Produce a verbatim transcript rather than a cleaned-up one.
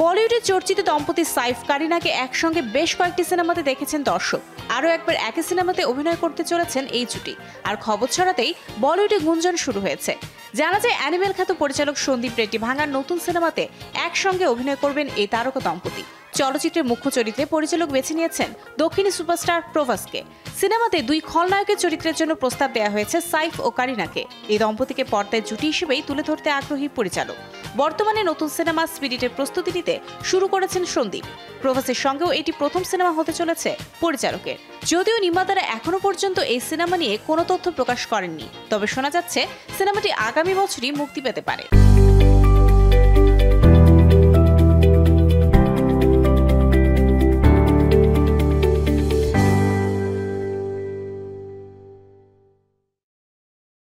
বলিউডের চর্চিত দম্পতি সাইফ কারিনাকে একসঙ্গে বেশ কয়েকটি সিনেমাতে দেখেছেন দর্শক। আরও একবার একই সিনেমাতে অভিনয় করতে চলেছেন এই জুটি। আর খবর ছড়াতেই বলিউডে গুঞ্জন শুরু হয়েছে। জানা যায় অ্যানিমেল খ্যাত পরিচালক সন্দীপ রেড্ডি ভাঙার নতুন সিনেমাতে একসঙ্গে অভিনয় করবেন এই তারকা দম্পতি। চলচ্চিত্রের মুখ্য চরিত্রে পরিচালক বেছে নিয়েছেন দক্ষিণী সুপারস্টার প্রভাসকে। সিনেমাতে দুই খলনায়কের চরিত্রের জন্য প্রস্তাব দেওয়া হয়েছে সাইফ ও কারিনাকে। এই দম্পতিকে পর্দায় জুটি হিসেবেই তুলে ধরতে আগ্রহী পরিচালক। বর্তমানে নতুন সিনেমা স্পিরিটের প্রস্তুতি নিতে শুরু করেছেন সন্দীপ। প্রভাসের সঙ্গেও এটি প্রথম সিনেমা হতে চলেছে পরিচালকের। যদিও নির্মাতারা এখনো পর্যন্ত এই সিনেমা নিয়ে কোনো তথ্য প্রকাশ করেননি, তবে শোনা যাচ্ছে সিনেমাটি আগামী বছরই মুক্তি পেতে পারে।